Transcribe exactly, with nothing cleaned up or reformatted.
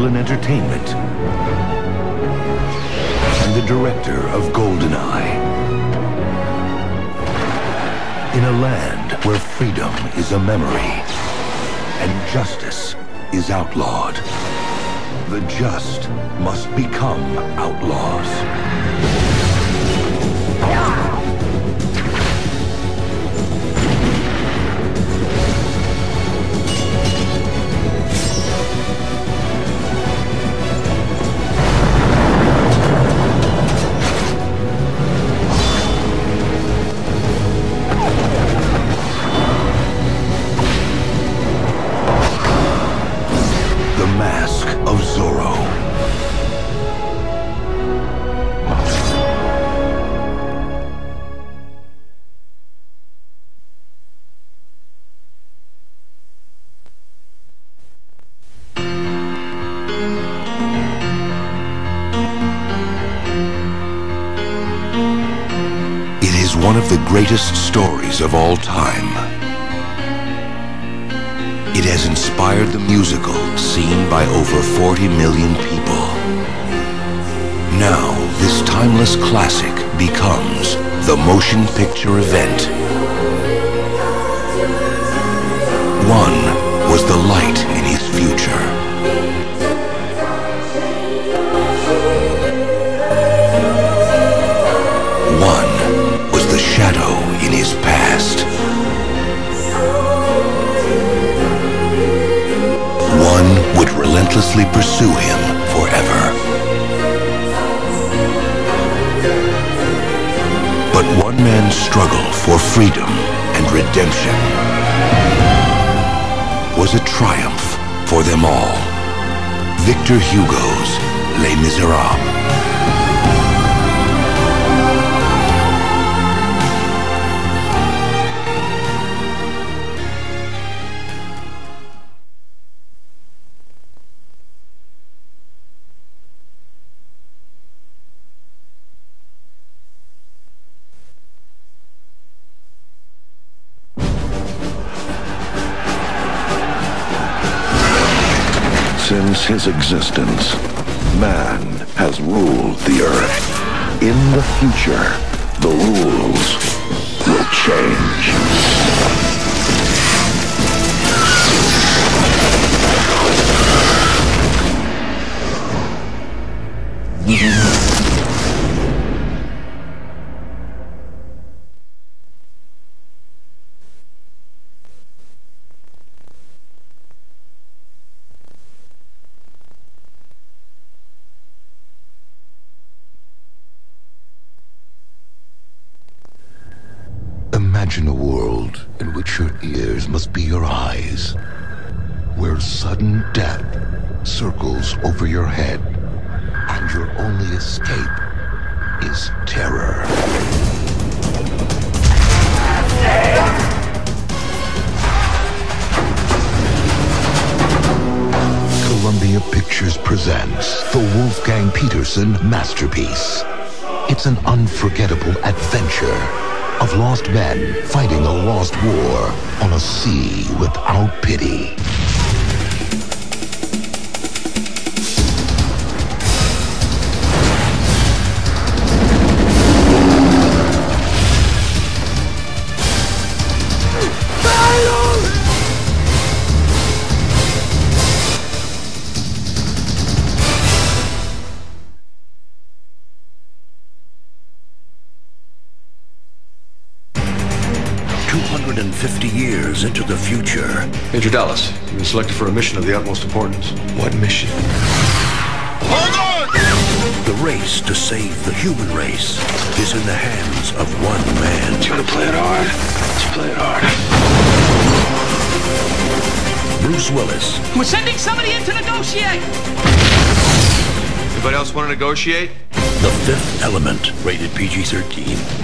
Amblin Entertainment, and the director of GoldenEye. In a land where freedom is a memory and justice is outlawed, the just must become outlaws. The Mask of Zorro. It is one of the greatest stories of all time. It has inspired the musical seen by over forty million people. Now, this timeless classic becomes the motion picture event. One was the light in his future. One was the shadow in his past. One would relentlessly pursue him forever. But one man's struggle for freedom and redemption was a triumph for them all. Victor Hugo's Les Miserables. Since his existence, man has ruled the earth. In the future, the rules will change. Imagine a world in which your ears must be your eyes, where sudden death circles over your head, and your only escape is terror. Columbia Pictures presents the Wolfgang Petersen masterpiece. It's an unforgettable adventure of lost men fighting a lost war on a sea without pity. two hundred fifty years into the future. Major Dallas, you've been selected for a mission of the utmost importance. What mission? Hold on! The race to save the human race is in the hands of one man. You gotta play it hard. Let's play it hard. Bruce Willis. We're sending somebody in to negotiate! Anybody else want to negotiate? The Fifth Element, rated P G thirteen.